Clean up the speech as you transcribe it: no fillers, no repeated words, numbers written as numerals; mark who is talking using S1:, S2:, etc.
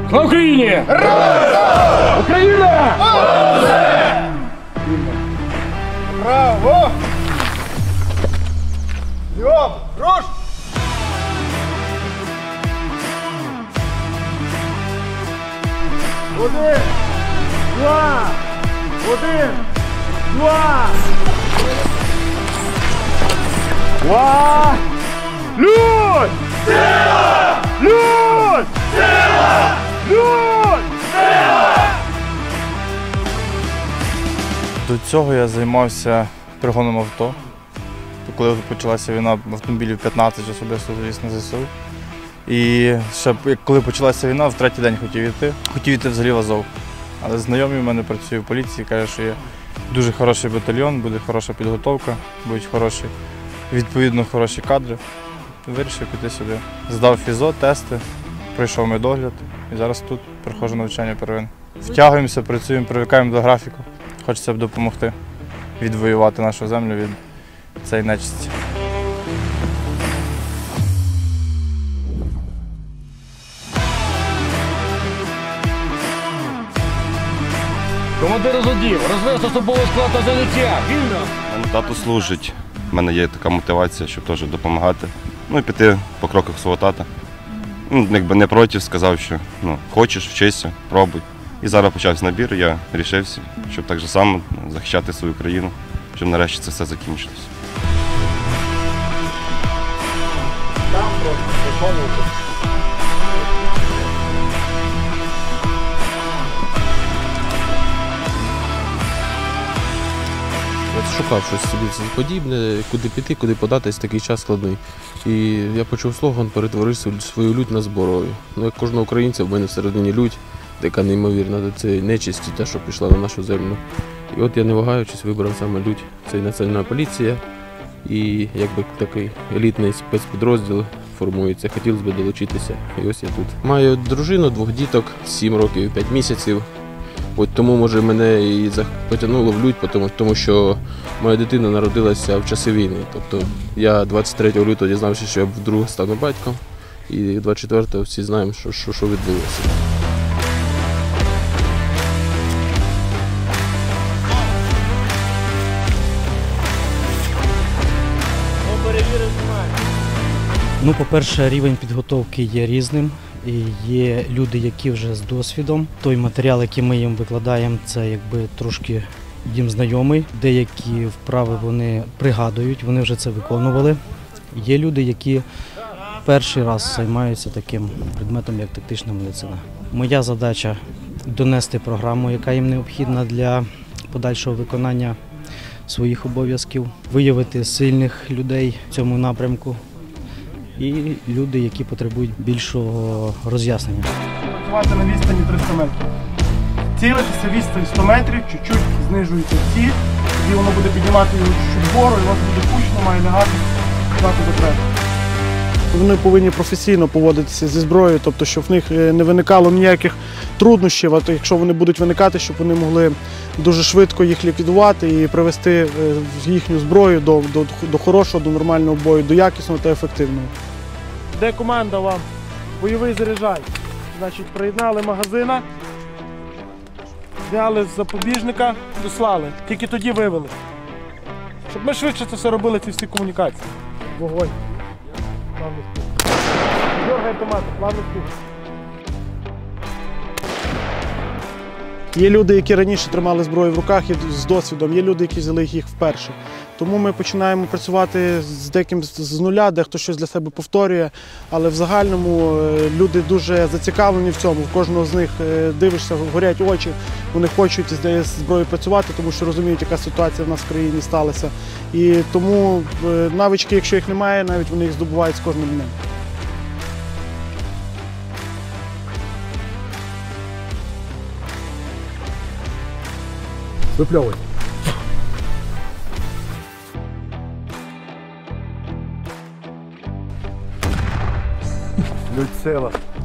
S1: Слава Україні! Україна!
S2: Браво! Йоп, руш! Один, два, один, два. Два. Людь! Сила! Людь! Сила! Людь! Сила!
S3: До цього я займався пригоном авто. Коли почалася війна, автомобілів 15 особисто завіз на ЗСУ. І ще коли почалася війна, в третій день хотів йти взагалі в Азов. Але знайомий в мене працює в поліції, каже, що є дуже хороший батальйон, буде хороша підготовка, будуть відповідно хороші кадри. Вирішив піти сюди. Здав фізо, тести, пройшов медогляд і зараз тут проходжу навчання первинне. Втягуємося, працюємо, привикаємо до графіку. Хочеться б допомогти відвоювати нашу землю від цієї нечисті.
S1: Командир розводів, розвести особовий склад та заняття. Вільно!
S4: У мене тато служить, в мене є така мотивація, щоб теж допомагати. Ну і піти по кроках свого тата. Якби не проти, сказав, що хочеш, вчися, пробуй. І зараз почався набір, я вирішився, щоб так же само захищати свою країну, щоб нарешті це все закінчилось.
S5: Шукав щось собі подібне, куди піти, куди податись, такий час складний. І я почув слоган «Перетвори свою лють на зброю». Як кожного українця, в мене всередині лють, яка неймовірна, це нечисть, те, що пішла на нашу землю. І от я, не вагаючись, вибрав саме лють. Це Національна поліція і якби такий елітний спецпідрозділ формується. Хотілося б долучитися. І ось я тут. Маю дружину, 2 діток, 7 років і 5 місяців. От тому, може, мене і потягнуло в лють, тому що моя дитина народилася в часи війни. Тобто я 23 лютого дізнався, що я вдруге стану батьком, і 24-го всі знаємо, що відбулося.
S6: По-перше, рівень підготовки є різним. І є люди, які вже з досвідом. Той матеріал, який ми їм викладаємо, це якби трошки їм знайомий. Деякі вправи вони пригадують, вони вже це виконували. Є люди, які перший раз займаються таким предметом, як тактична медицина. Моя задача – донести програму, яка їм необхідна для подальшого виконання своїх обов'язків, виявити сильних людей в цьому напрямку. І люди, які потребують більшого роз'яснення.
S2: Працювати на відстані 300 метрів. Цілитися відстань 100 метрів, чуть-чуть знижується ці, тоді воно буде піднімати його чуть-чуть вгору, і воно буде кучно, має лягати до треба. Вони повинні професійно поводитися зі зброєю, тобто, щоб в них не виникало ніяких труднощів, а то якщо вони будуть виникати, щоб вони могли дуже швидко їх ліквідувати і привести їхню зброю до хорошого, до нормального бою, до якісного та ефективного. Де команда вам? Бойовий заряджай. Значить, приєднали магазина, взяли з запобіжника, дослали. Тільки тоді вивели. Щоб ми швидше це все робили, ці всі комунікації. Вогонь. Плавний спуск. Дергай автомат, плавний спуск. Є люди, які раніше тримали зброю в руках з досвідом, є люди, які взяли їх вперше. Тому ми починаємо працювати з деким з нуля, дехто щось для себе повторює, але в загальному люди дуже зацікавлені в цьому. В кожного з них дивишся, горять очі, вони хочуть з зброєю працювати, тому що розуміють, яка ситуація в нас в країні сталася. І тому навички, якщо їх немає, навіть вони їх здобувають з кожним днем.
S1: Випльовуй.
S2: Людь сила.